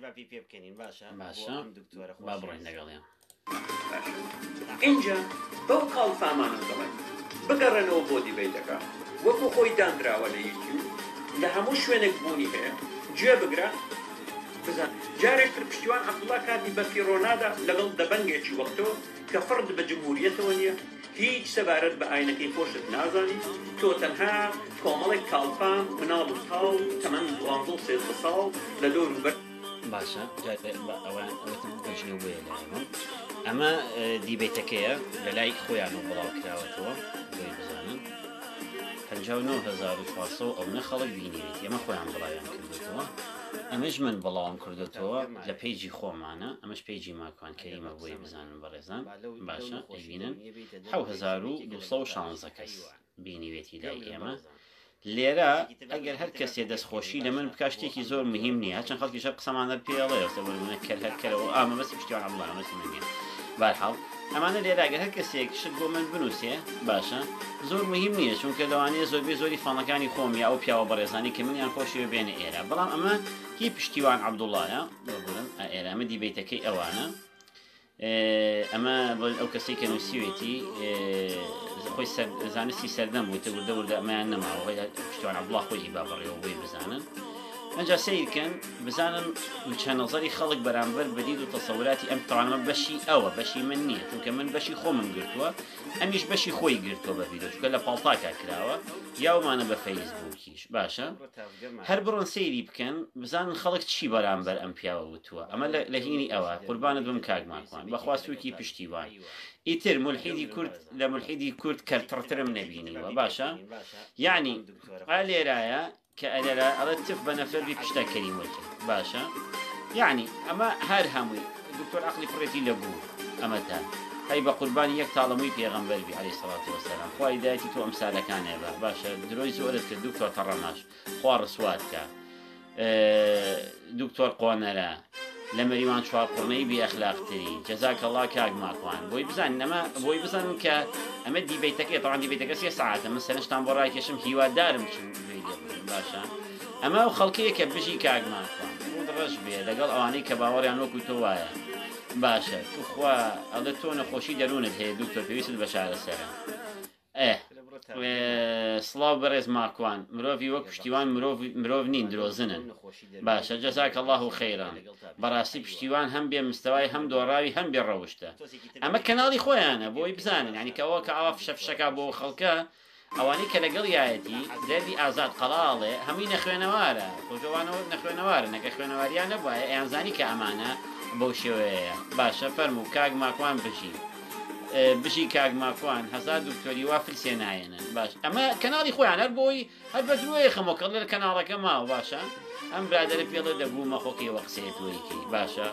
باشە با بڕۆین لەگەڵیان اینجا بەو کاڵفامانە دەڵێن بگەڕێنەوە بۆ دیبەیتەکە وەکو خۆی دانراوە لە یوتیوب لە هەموو شوێنێک بوونی هەیە گوێ بگرە بزان جارێکتر پشتیوان عەبدوڵڵا کاتی بە فیڕۆنادا لەگەڵ دەبەنگێکی وەختەوە کە فڕد بە جمهوریەتەوە نییە هیچ سەبارەت بە ئاینەکەی خۆشت نازانی تۆ تەنها کۆمەڵێک کاڵفام مناڵ و تاڵ تەمەن 12 ساڵ لە دەور و بەر باشە ئەوان بەژنێ بۆیە لایەوە ئەمە دیبێتەکەیە لە لای خۆیانەوە بڵاو کراوەتەوە بۆی بزانن 59400 ئەو نە خەڵک بینیوێت ئێمە خۆیان بڵاویان کردوێتەوە ئەمەش من بەڵاوم کردوێتەوە لە پێیجی خۆمانە ئەمەش پێیجی ماکوان کەریمە بۆی بزانن بەڕێزان باشە ئەیبینن 1216 کەس بینیوێتی لای ئێمە لێرە ئەگەر هەر کەسێ دەستخۆشی لە من بکە شتێکی زۆر مهم نییە چەند خەڵکی شەب قسەمانە پێڵێەوە بەمونە کەر هەرکەرەوە ئامە بەسی پشتیوان عەبدوڵڵا مەسی منگەن بارحاڵ ئەمانە لێرە ئەگەر هەر کەسێک شت بۆ من بنووسێ باشە زۆر مهم نییە چونکە لەوانەیە زۆری فانەکانی خۆمی ئەو پیاوە بەڕێزانی کە منیان خۆشیوە بێنە ئێرە بەڵام ئەمە هی پشتیوان عەبدوڵڵایە بڵێن ئێرامە دیبەیتەکەی ئەوانە ئەمە ئەو کەسی کە نووسیوێتی خۆی زانستی سەردەم بوویتە وردە ئەمەیان نەماوە پشتیوان عەبدوڵڵا خۆی با بەڕێوە بۆی بزانن ئەنجا سیرکەن بزانن چەند نەزەری خەڵک بەرامبەر بەدید و تەسەوراتی ئەم تاوانمە بەشی ئەوە بەشی من نییە چونکە من بەشی خۆمم گرتووە ئەمیش بەشی خۆی گرتووە بە ڤیدیۆ چونکە لە پاڵتاکە کراوە یاومانە بە فەیسبووکیش باشە هەر بڕۆن سەیری بکەن بزانن خەڵک چی بەرامبەر ئەم پیاوە وتووە ئەمە لە هینی ئەوە قوربانت بم کاک ماکوان بەخوا سووکی پشتیوان ئیتر مولحیدی کورد لە مولحیدی کورد کەرتڕترم نەبینیوە باشە یعنی لێرایە کە ئەلێرە ئەڵە تف بە نەفەربی پشتا کەریمەتی باشە یعنی ئەمە هەر هەمووی دکتۆر عەقلی فڕێتی لە بوو ئەمەتان هەی بە قوربانی یەک تاڵەمووی پێغەمبەربی عەلەیهی سەڵات وەسەلام خوا هیدایەتی تۆ ئەمسالەکانێ بە باشە درۆی زۆرت کرد دکتۆر تەڕەماش خوا ڕسوات کە دکتۆر قۆنەرە لە مەریوان چوارقوڕنەی بێئەخلاقتری جەزاکەڵڵا کاک ماکوان بۆی بزانین ئەمە بۆی بزانن کە ئەمە دیبەیتەکەی تەواوان دیبەیتەکە 3 ساعاتە من سەرنجتان بۆ ڕایکێشم هیوادارم باشە ئەمە ئەو خەڵکەیە کە بژی کاک ماکوان ڕۆژ بێ لەگەڵ ئەوانەی کە باوەڕیان وەکو تۆ وایە باشە توخوا ئەڵێ تۆ نەخۆشی دەروونت هەیە دکتۆر پێویستت بە چارەسەرە سڵاو بەڕێز ماکوان مرۆڤی وەک پشتیوان مرۆڤ نین درۆزنن باشە جەزاکەڵڵاه خەیران بەڕاستی پشتیوان هەم بێ مستەوای هەم دۆڕاوی هەم بێ ڕەوشتە ئەمە کەناڵی خۆیانە بۆی بزانن ینی کەەوە کە ئاوا فشەفشەکە بۆ خەڵکە ئەوانەی کە لەگەڵ یایەتی دەردی ئازاد قەڵاڵێ هەمووی نەخوێنەوارە خۆجوانەوە نەخوێنەوارە نەکە خوێنەواریان نەبووە ئەیانزانی کە ئەمانە بەو شێوەیە باشە فەرموو کاک ماکوان بژی کاک ماکوان هەزار دکتۆری وا فلسێ نایەنن باش ئەمە کەناڵی خۆیان هەر بۆی هەر بە درۆی خەمۆکەڵ لە کەناڵەکە ماوە باشە ئەم برادەرە پێڵە دەبوو مەخۆکی وە قسەیەت وەیکەی باشە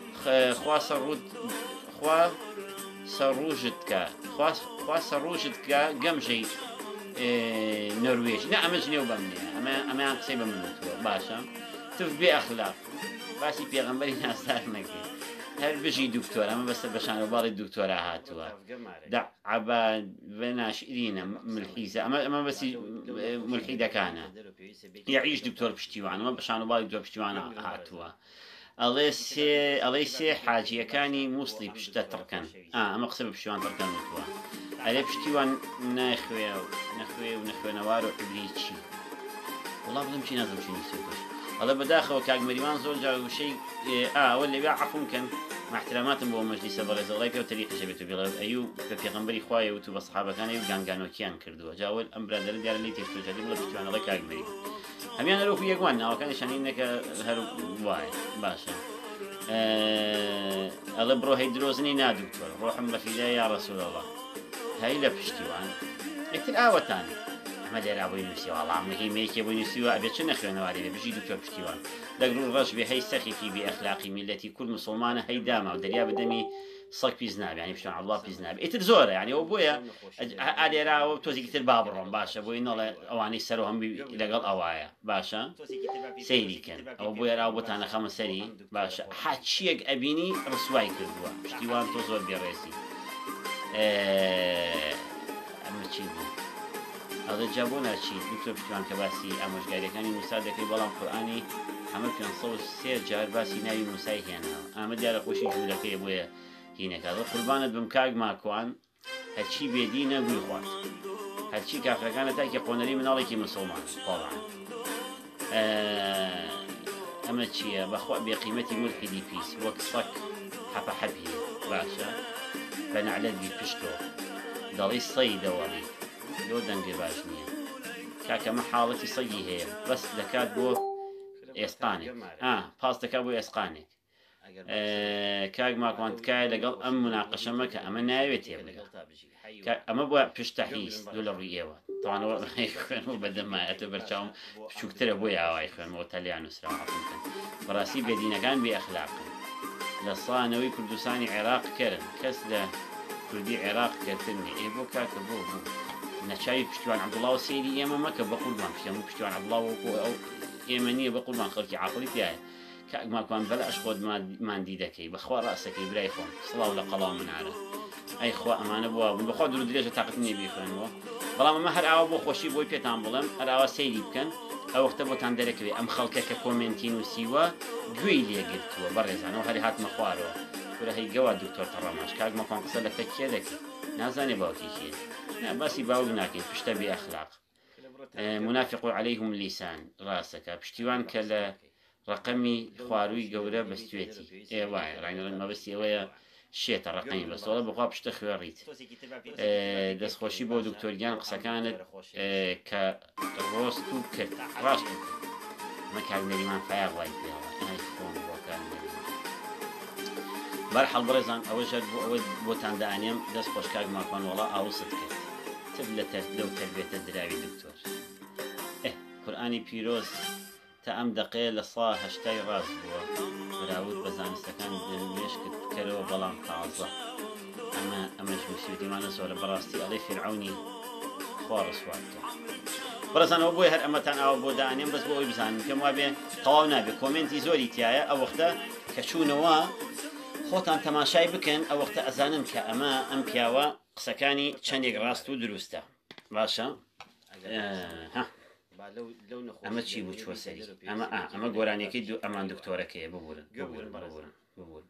خوا سەڕوژت کە خوا سەڕوژت کە گەمژەی نەروێژ نە ئەمەش نێو بەم نیە ئەمەیان قسەی بە من وتووە باشە تف بێ ئەخلاق باسی پێغەمبەری ناسدار نەکەی هەر بژی دکتۆر ئەمە بەسەر بەشانەوەباڵی دکتۆرا هاتووە دەعەبا بەناشئرینە ملحیزە ئەمە بەسی ملحیدەکانە یعیش دکتۆر پشتیوان ئەمە بەشانەوەباڵی دکتۆر پشتیوانە هاتووە ئەڵێ سێ حاجیەکانی مووسڵی پشتە تڕکەن ئەمە قسە بە پشتیوان تڕکەن وتووە ئەلێ پشتیوان نەخوێ و نەخوێنەوار و عبریچی وڵا بڵم چی نازم چی نیسێتش ئەڵێ بەداخەوە کاک مەریوان زۆر جا وشەی ئەوە لەوێ عەفوم کەن محترماتم بۆ مەجلیسە بەڕێزەڵای پێ و تەریقەشە بێت و بێڵێ ئەیوب کە پێغەمبەری خوایە وتو بە سەحابەکانی و گانگانۆکیان کردووە جاوەل ئەم برادەرە دیارە لی تێشتۆجاری بڵێ پشتیوانەڵی کاک مەری هەمیان هەرۆکو یەکوان ناوەکانیشانی نەکە هەر وایە باشە ئەڵێ بڕۆ هەی درۆزنی نادکتۆر ڕۆحم بە فیدای یا ڕەسوولەڵڵا هەی لە پشتیوان یەکتر ئاوەتان ئەمە لێرا بۆی نووسیوە وەڵام مهمەیەکێ بۆی نووسیوە ئەبێ چ نەخوێنەواری لێ بژی دکتۆر پشتیوان دەگرور ڕەش بێ هەی سەخێکی بێ ئەخلاقی میلەتی کورد مسڵمانە هەی داما و دەریا بەدەمی سەگ پیس نابێ ینی پشتیوان عەبدوڵڵا پیس نابێ ئیتر زۆرە ینی ئەوە بۆیە ئالێراوە تۆزێکی تر با بڕۆم باشە بۆی نەڵێ ئەوانەی سەر و هەمووی لەگەڵ ئەوایە باشە سەیریکەن ئەوە بۆیە راو بۆتانە خەمە سەری باشە حاچیەک ئەبینی ڕسوای کردووە پشتیوان تۆ زۆر بێڕێزی ئەمە چی بوو هذا جابونا شيء دكتور پشتیوان کە باسی ئامۆژگاریەکانی موسا دەکەی بەڵام قورئانی هەمە 503 جار باسی ناوی موسای هێناوە ئەمە دیارە خۆشی جوولەکەی بۆیە هینەکە قوربانت بم کاک ماکوان هەرچی بێدی نەگوی خوارد هەرچی کافرەکانە تاکە قۆنەری مناڵێکی مسلمان بەڵام ئەمە چییە بەخوا بێقیمەتی ملحیدی پیس وەک سەک حەپە حەپی باشە بەنەعلەت بی پشتۆ دەڵی سەی دەوەڵی لۆ دەنگێ باش نییە کاکەمە حاڵەتی سەگی هەیە بەس دەکات بۆ ئێسقانێک پاس دەکات بۆ ئێسقانێک کاک ماکوان تکایە لەگەڵ ئەم مناقەشەمە کە ئەمە ناوێت تێ لەگەڵ ئەمە بۆ پشتە حیس دوو لە ڕووی ئێوە توانەوە خوێنەوە بەدەمایەتە بەرچاوم بچووکترە بۆی ئاوای خوێنەوە تەلیان نووسراوەکەن بەڕاستی بێدینەکان بێ ئەخلاقن لە سانەوەی کوردستانی عێراق کەرن کەس لە کوردی عێراق کەتنی ئێ بۆ کاکە بۆ بوو نەچاوی پشتیوان عەبدوڵڵا و سەیری ئێمە مەکە بە قوربان پشتیوان پشتیوان عەبدوڵڵا وەکو ئەو ئێمە نییە بە قوربان خەڵکی عاقڵی تایە کاک ماکوان بەلە ئەشخۆت ماندی دەکەی بەخوا ڕاستەکەی برای خۆم سڵاو لە قەڵاو منارە ئەی خوا ئەمانە بووە بوون بەخوا دوور درێژە تاقت نییە بیخوێنەوە بەڵام ئەمە هەر ئاوا بۆ خۆشی بۆی پێتان بڵێم هەر ئاوا سەیری بکەن ئەو وەختە بۆتان دەرەکەوێ ئەم خەڵکە کە کۆمنتی نووسیوە گوێی لێگرتووە بەڕێزانەوە هەری هاتمە خوارەوە کورە هەی گەوا دکتۆر تەڕەماش کاک ماکوان قسە لە تەکیە دەکەی نازانێ باوکی کێ باسی باوک ناکەین پشتە بێ ئەخلاق منافق عليهم اللسان ڕاستەکە پشتیوان کە لە ڕقەمی خواروی گەورە بەستوێتی وایە ڕاینەڵێن مەبەستی ئەوەیە شێتە ڕقەمی بەسەڵە بخوا پشتە خوێڕیت دەستخۆشی بۆ دکتۆریان قسەکانت کە ڕۆست و کرد ڕاست ئەمە کاک نەریمان فایاق وای پێڵە خۆم بۆ کار بەرحەڵ بڕێزان ئەوە ژەر بۆ ئەوە بۆتان دەئانێم دەست خۆش کاک ماکوان وەڵا ئاوست کرد تب لەو تربێتە دراوی دکتۆر قورئانی پیرۆز تا ئەم دەقەیە لە سا هەشتای ڕاست بووە براود بە زانستەکان دەمێش کرد بکەرەوە بەڵام تازە ئەمەش موسیوتیمانە زۆرە بەڕاستی ئەڵێ فیرعەونی خوا ڕسواتکە بەڕێزانەوە بۆی هەر ئەمەتان ئاوە بۆ دانێم بەس بۆ ئەوی بزانم کەم وابێ تەواو نابێت کۆمنتی زۆری تایە ئەو وەختە کە چوونەوە خۆتان تەماشای بکەن ئەو وەختە ئەزانن کە ئەم پیاوە قسەکانی چەندێک ڕاست و دروستە باشە ئەمە چی بوو چوە سەری ئەمە گۆرانیەکەی دوو ئەمان دکتۆرەکەیە ببورن ببورن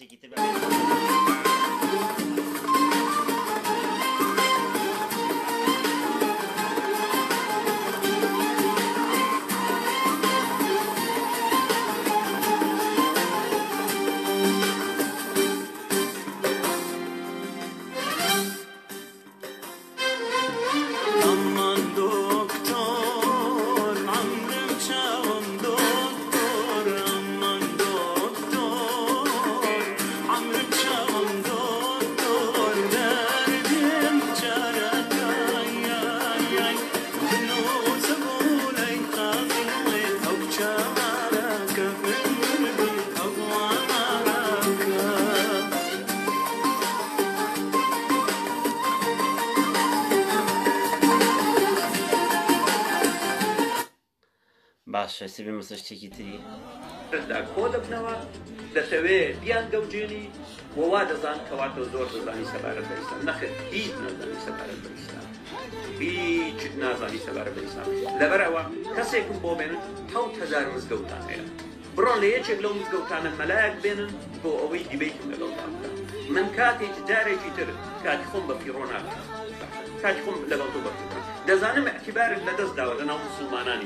باشە سبێ مەسە شتێکی تری کۆ دەبنەوە دەتەوێت بیان گەوجێنی وەوا دەزان کەواتە زۆر دەزانی سەبارەت بە ئیسلام نەخێت هیچ نازانی سەبارەت بە ئیسلام هیچ نازانی سەبارەت بە ئیسلام لەبەرەوە کەسێکم بۆ بێنن 7,000 مزگەوتان هەیە بڕۆن لە یەکێک لەو مزگەوتانە مەلایەک بێنن بۆ ئەوەی دیبەیتم لەگەڵتان بکەن من کاتێکی جارێکی تر کاتی خۆم بە پیرۆ ناکەم کاتی خۆم لەگەڵ تۆ بە پیرۆ دەزانم اعتیبارت لەدەست داوە لەناو موسڵمانانی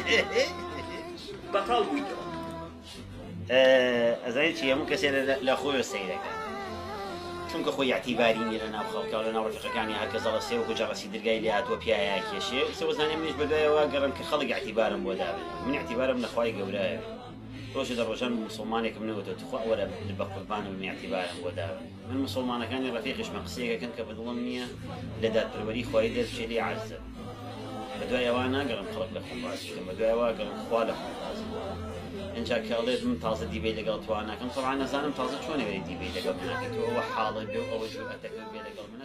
بەتاڵ بوویتەوە ئەزای چی هەموو کەسێ لە خۆی سەیرەکە چونکە خۆی یاعتیباری نیرە ناو خەڵکە و لە ناو ڕفیقەکانی هەرکەس دەڵە سێوەکو جەڕەسی دەرگای لێ هاتووە پیایا کێشێ سەوەزانێ منیش بەدوایەوە گەڕم کە خەڵک یاعتیبارم بۆ دابێت من یاعتیبارم لە خوای گەورەیە ڕۆژە لە ڕۆژان موسڵمانێکم نەوتەوە تخوا وەرە بە قوربانم من یاعتیبارم بۆ دابێت من موسڵمانەکانی ڕەفیقیشمە قسەیەکەکەن کە بەدڵم نییە لە دادپەروەری خوای دەرچێ لێ عەزە بەدوای ئەوە ناگەڕم خەڵک لە خۆم باز بکەم بەدوای ئەوە گەڕم خوا لە خۆم باز بووە اینجا کەڵێت من تازە دیبەی لەگەڵ توانەکەم تەڵعا نەزانم تازە چۆنەوەی دیبەی لەگەڵ مناکەیتەوە ئەوە حاڵە بێ و ئەوە جورئەتەکە بێ لەگەڵ منە